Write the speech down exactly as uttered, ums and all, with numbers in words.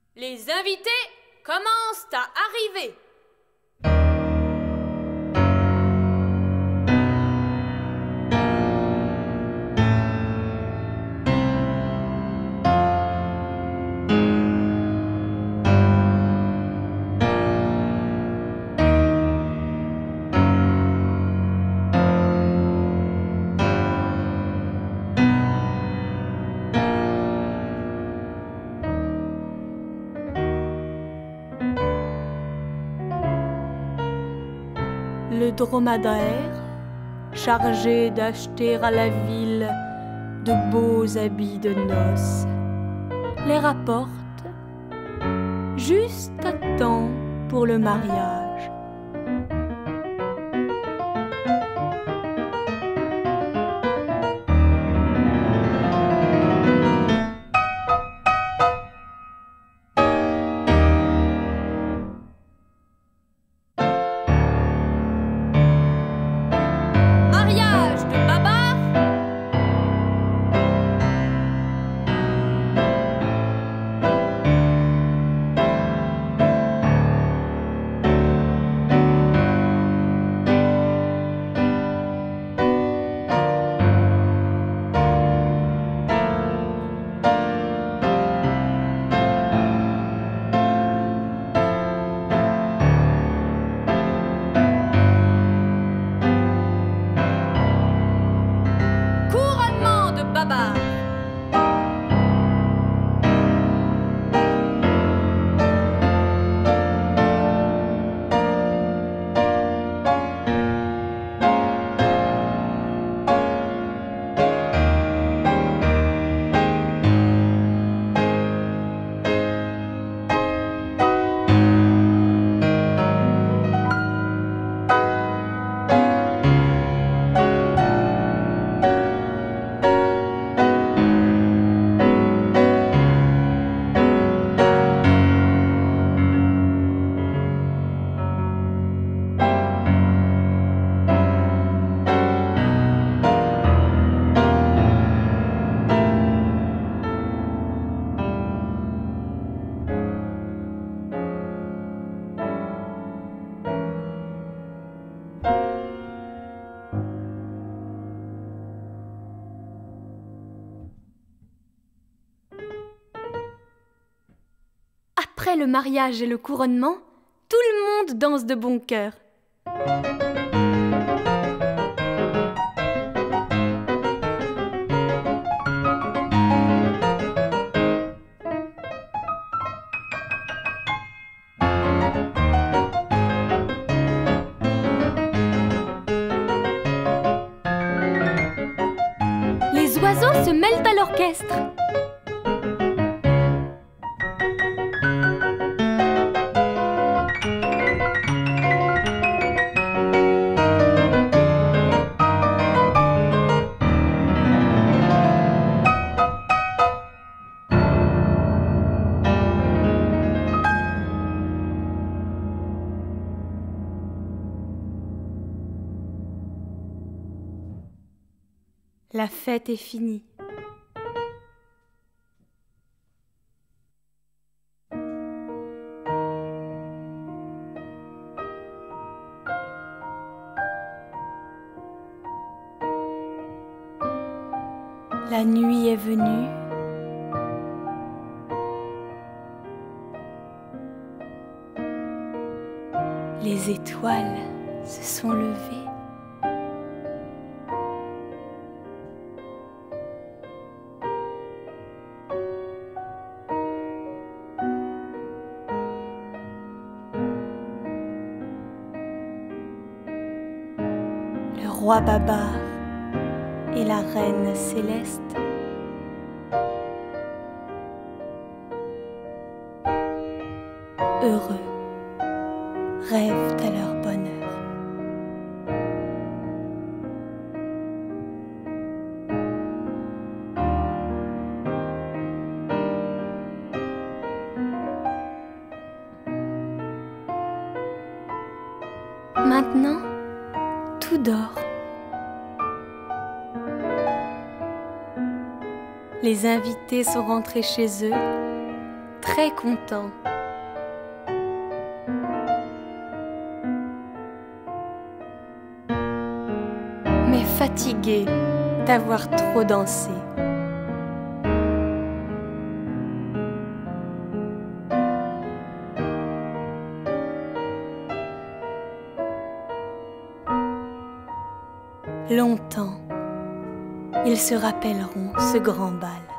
Les invités commencent à arriver. Le dromadaire, chargé d'acheter à la ville de beaux habits de noces, les rapporte juste à temps pour le mariage. Après le mariage et le couronnement, tout le monde danse de bon cœur. Les oiseaux se mêlent à l'orchestre. La fête est finie. La nuit est venue. Les étoiles se sont levées. Le roi Babar et la reine Céleste heureux rêvent à leur bonheur. Maintenant, tout dort. Les invités sont rentrés chez eux, très content. Mais fatigué d'avoir trop dansé. Longtemps, ils se rappelleront ce grand bal.